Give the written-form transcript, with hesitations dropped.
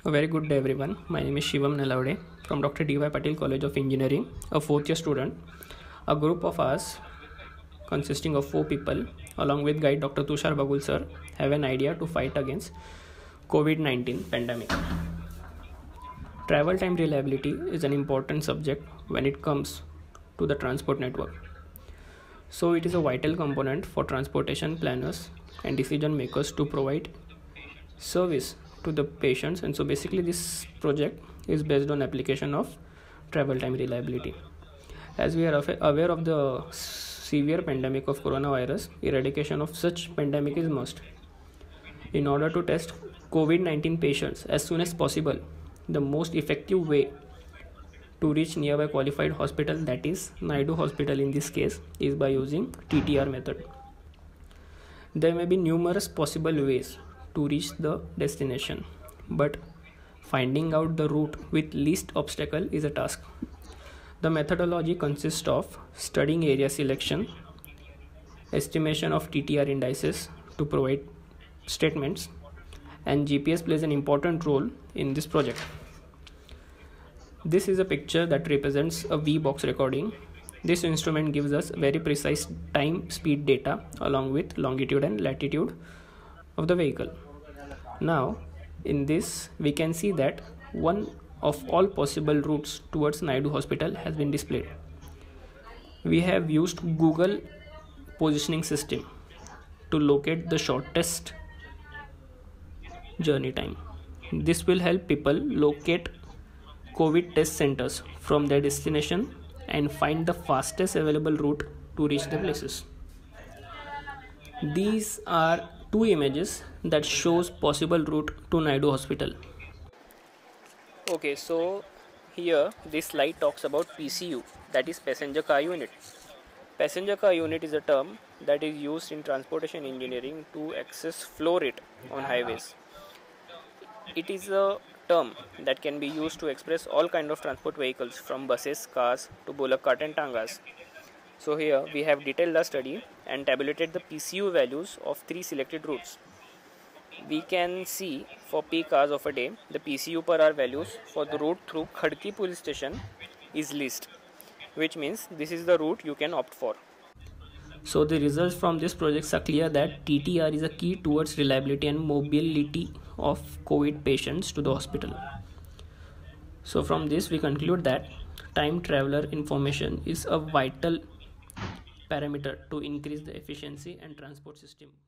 A very good day everyone. My name is Shivam Nalavade from Dr. D.Y. Patil College of Engineering, a 4th year student. A group of us consisting of 4 people along with guide Dr. Tushar Bagul sir have an idea to fight against COVID-19 pandemic. Travel time reliability is an important subject when it comes to the transport network. So it is a vital component for transportation planners and decision makers to provide service to the patients, and so basically this project is based on application of travel time reliability. As we are aware of the severe pandemic of coronavirus, eradication of such pandemic is must. In order to test COVID-19 patients as soon as possible, the most effective way to reach nearby qualified hospital, that is Noida hospital in this case, is by using TTR method. There may be numerous possible ways to reach the destination, but finding out the route with least obstacle is a task. The methodology consists of studying area selection, estimation of TTR indices to provide statements, and GPS plays an important role in this project. This is a picture that represents a V-box recording. This instrument gives us very precise time speed data along with longitude and latitude of the vehicle. Now in this we can see that one of all possible routes towards Noida hospital has been displayed. We have used Google positioning system to locate the shortest journey time. This will help people locate COVID test centers from their destination and find the fastest available route to reach the places. These are 2 images that shows possible route to Noida hospital. Okay, so here this slide talks about PCU, that is passenger car unit. Passenger car unit is a term that is used in transportation engineering to assess flow rate on highways. It is a term that can be used to express all kind of transport vehicles from buses, cars to bullock cart and tangas. So here we have detailed the study and tabulated the PCU values of 3 selected routes. We can see for peak hours of a day, the PCU per hour values for the route through Khadki police station is least, which means this is the route you can opt for. So the results from this project are clear that TTR is a key towards reliability and mobility of COVID patients to the hospital. So from this we conclude that time traveler information is a vital parameter to increase the efficiency and transport system.